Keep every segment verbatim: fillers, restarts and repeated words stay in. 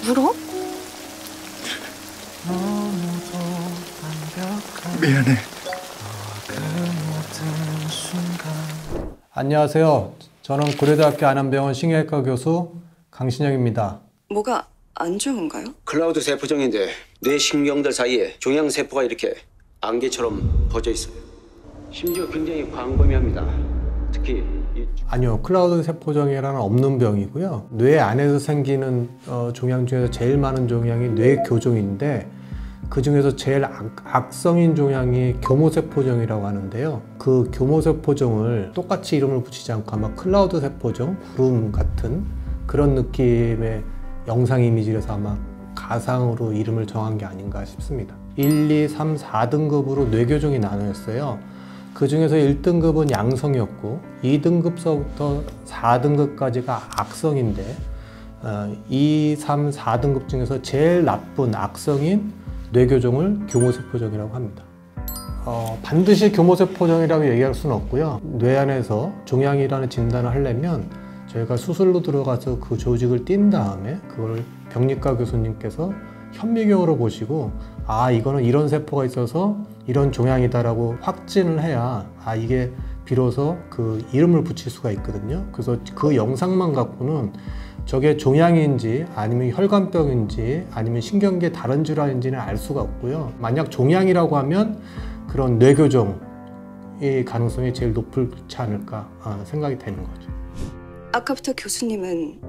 울어? 미안해. 안녕하세요. 저는 고려대학교 안암병원 신경외과 교수 강신영입니다. 뭐가 안 좋은가요? 클라우드 세포종인데 뇌 신경들 사이에 종양세포가 이렇게 안개처럼 퍼져 있어요. 심지어 굉장히 광범위합니다. 특히 이... 아니요, 클라우드 세포종이라는 없는 병이고요. 뇌 안에서 생기는 어, 종양 중에서 제일 많은 종양이 뇌교종인데 그 중에서 제일 악, 악성인 종양이 교모세포종이라고 하는데요. 그 교모세포종을 똑같이 이름을 붙이지 않고 아마 클라우드 세포종, 구름 같은 그런 느낌의 영상 이미지라서 아마 가상으로 이름을 정한 게 아닌가 싶습니다. 일, 이, 삼, 사 등급으로 뇌교종이 나누었어요. 그 중에서 일 등급은 양성이었고 이 등급서부터 사 등급까지가 악성인데 어, 이, 삼, 사 등급 중에서 제일 나쁜 악성인 뇌교종을 교모세포종이라고 합니다. 어, 반드시 교모세포종이라고 얘기할 수는 없고요. 뇌 안에서 종양이라는 진단을 하려면 저희가 수술로 들어가서 그 조직을 띈 다음에 그걸 병리과 교수님께서 현미경으로 보시고 아 이거는 이런 세포가 있어서 이런 종양이다라고 확진을 해야 아 이게 비로소 그 이름을 붙일 수가 있거든요. 그래서 그 영상만 갖고는 저게 종양인지 아니면 혈관병인지 아니면 신경계 다른 질환인지는 알 수가 없고요. 만약 종양이라고 하면 그런 뇌교종의 가능성이 제일 높지 않을까 생각이 되는 거죠. 아까부터 교수님은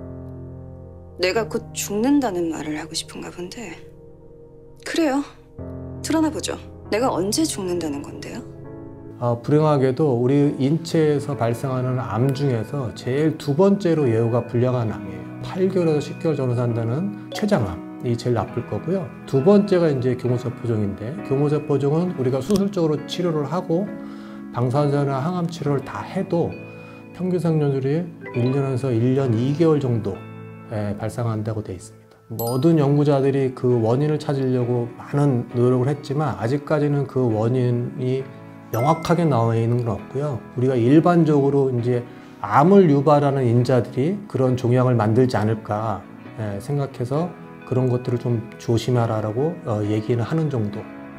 내가 곧 죽는다는 말을 하고 싶은가 본데 그래요. 드러나 보죠. 내가 언제 죽는다는 건데요? 어, 불행하게도 우리 인체에서 발생하는 암 중에서 제일 두 번째로 예후가 불량한 암이에요. 팔 개월에서 십 개월 정도 산다는 췌장암이 제일 나쁠 거고요. 두 번째가 이제 교모세포종인데 교모세포종은 우리가 수술적으로 치료를 하고 방사선이나 항암 치료를 다 해도 평균 생존율이 일 년에서 일 년 이 개월 정도에 발생한다고 되어 있습니다. 모든 연구자들이 그 원인을 찾으려고 많은 노력을 했지만 아직까지는 그 원인이 명확하게 나와 있는 건 없고요. 우리가 일반적으로 이제 암을 유발하는 인자들이 그런 종양을 만들지 않을까 생각해서 그런 것들을 좀 조심하라라고 얘기는 하는 정도.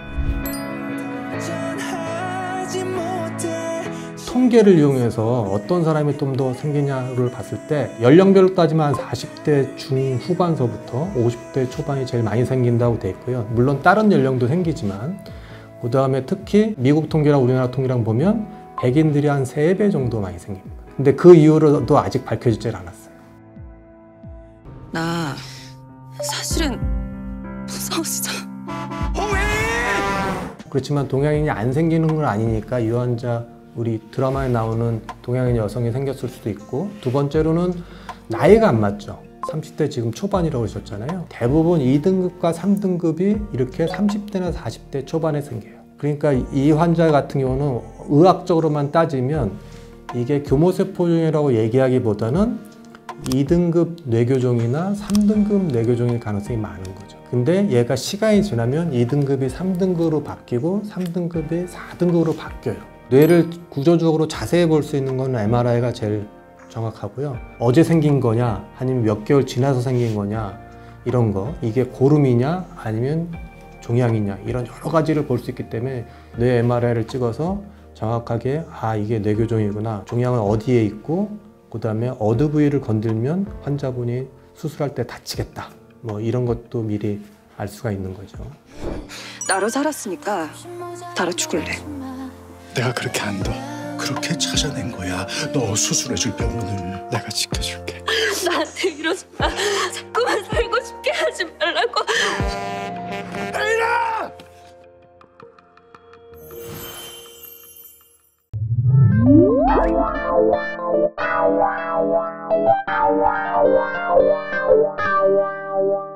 통계를 이용해서 어떤 사람이 좀 더 생기냐를 봤을 때 연령별로 따지면 사십 대 중후반서부터 오십 대 초반이 제일 많이 생긴다고 돼 있고요. 물론 다른 연령도 생기지만 그 다음에 특히 미국 통계랑 우리나라 통계랑 보면 백인들이 한 세 배 정도 많이 생깁니다. 근데 그 이유로도 아직 밝혀지지 않았어요. 나 사실은 무서웠어. 그렇지만 동양인이 안 생기는 건 아니니까 유환자 우리 드라마에 나오는 동양인 여성이 생겼을 수도 있고 두 번째로는 나이가 안 맞죠. 삼십 대 지금 초반이라고 하셨잖아요. 대부분 이 등급과 삼 등급이 이렇게 삼십 대나 사십 대 초반에 생겨요. 그러니까 이 환자 같은 경우는 의학적으로만 따지면 이게 교모세포종이라고 얘기하기보다는 이 등급 뇌교종이나 삼 등급 뇌교종일 가능성이 많은 거죠. 근데 얘가 시간이 지나면 이 등급이 삼 등급으로 바뀌고 삼 등급이 사 등급으로 바뀌어요. 뇌를 구조적으로 자세히 볼 수 있는 건 엠알아이가 제일 정확하고요. 어제 생긴 거냐 아니면 몇 개월 지나서 생긴 거냐 이런 거 이게 고름이냐 아니면 종양이냐 이런 여러 가지를 볼 수 있기 때문에 뇌 엠알아이를 찍어서 정확하게 아 이게 뇌교종이구나 종양은 어디에 있고 그 다음에 어느 부위를 건들면 환자분이 수술할 때 다치겠다 뭐 이런 것도 미리 알 수가 있는 거죠. 나로 살았으니까 나로 죽을래. 내가 그렇게 한다. 그렇게 찾아낸 거야. 너 수술해줄 병원을 내가 지켜줄게. 나한테 이러지 마. 자꾸만 살고 싶게 하지 말라고. 에이라! Wow, wow, wow, wow, wow, wow, wow, wow, wow.